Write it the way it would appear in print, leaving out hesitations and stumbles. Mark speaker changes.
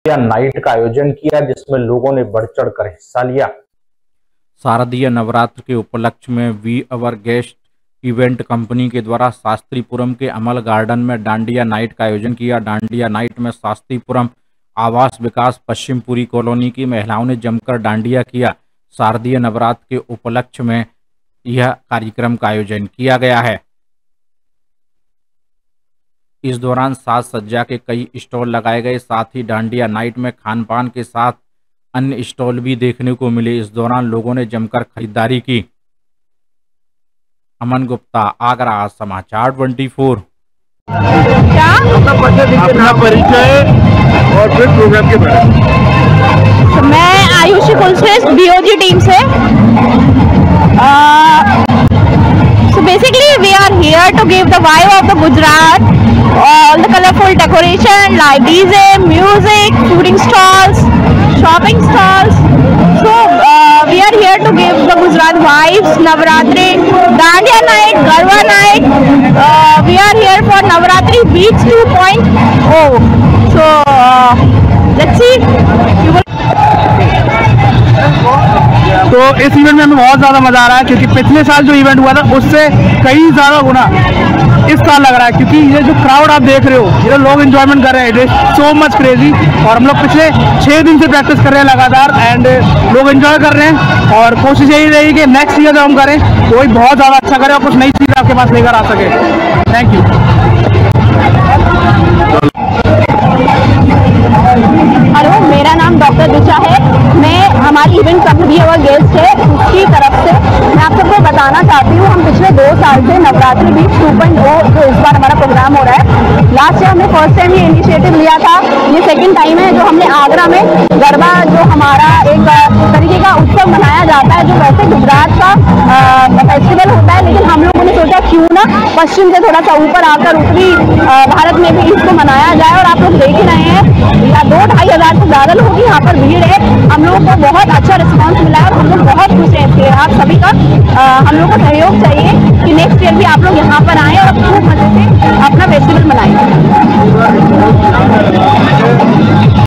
Speaker 1: Night का आयोजन किया जिसमें लोगों ने बढ़ चढ़ कर हिस्सा लिया।
Speaker 2: शारदीय नवरात्र के उपलक्ष्य में we our guest event company के द्वारा शास्त्रीपुरम के अमल गार्डन में डांडिया नाइट का आयोजन किया। डांडिया नाइट में शास्त्रीपुरम आवास विकास पश्चिमपुरी कॉलोनी की महिलाओं ने जमकर डांडिया किया। शारदीय नवरात्र के उपलक्ष्य में यह कार्यक्रम का आयोजन किया गया है। इस दौरान साज सज्जा के कई स्टॉल लगाए गए, साथ ही डांडिया नाइट में खान पान के साथ अन्य स्टॉल भी देखने को मिले। इस दौरान लोगों ने जमकर खरीदारी की। अमन गुप्ता, आगरा समाचार 24।
Speaker 3: अपना परिचय और फिर प्रोग्राम के बारे में।
Speaker 4: मैं आयुषी कुलश्रेष्ठ बीओजी टीम से। So basically we are here to give the vibe of the Gujarat, all the colorful decoration like DJ, music, fooding stalls, shopping stalls. So we are here to give the Gujarat vibes, Navratri, Dandiya night, Garba night. We are here for Navratri Beats 2.0. So let's see.
Speaker 3: तो इस event में हमें बहुत ज़्यादा मज़ा आ रहा है क्योंकि पिछले साल जो इवेंट हुआ था उससे कई ज़्यादा गुना इस साल लग रहा है, क्योंकि ये जो क्राउड आप देख रहे हो, ये लोग एंजॉयमेंट कर रहे हैं। It is so much crazy. और हम लोग पिछले 6 दिन से प्रैक्टिस कर रहे हैं लगातार एंड लोग एंजॉय कर रहे हैं और कोशिश यही रहेगी कि नेक्स्ट ईयर जब हम करें तो वही बहुत ज़्यादा अच्छा करें और कुछ नई चीज़ें आपके पास लेकर आ सके। Thank you.
Speaker 4: हेलो, मेरा नाम डॉक्टर ऋचा है। मैं हमारी इवेंट कंपनी और गेस्ट है उसकी तरफ से मैं आप सबको बताना चाहती हूँ, हम पिछले 2 साल से नवरात्रि बीच 2.0 जो इस बार हमारा प्रोग्राम हो रहा है। लास्ट ईयर हमने फर्स्ट टाइम ये इनिशिएटिव लिया था, ये सेकंड टाइम है जो हमने आगरा में गरबा जो हमारा एक तरीके का उत्सव मनाया जाता है जो वैसे गुजरात का फेस्टिवल होता है, लेकिन हम लोगों ने सोचा क्यों ना पश्चिम से थोड़ा सा ऊपर आकर उत्तरी भारत में भी इसको मनाया जाए। और आप लोग देख ही रहे हैं 2-2.5 हज़ार से ज़्यादा लोगों की यहाँ पर भीड़ है। हम लोगों को बहुत अच्छा रिस्पांस मिला है और हम लोग बहुत खुश हैं इसके। आप सभी का हम लोग को सहयोग चाहिए कि नेक्स्ट ईयर भी आप लोग यहाँ पर आएँ और खूब मजे से अपना फेस्टिवल मनाएं।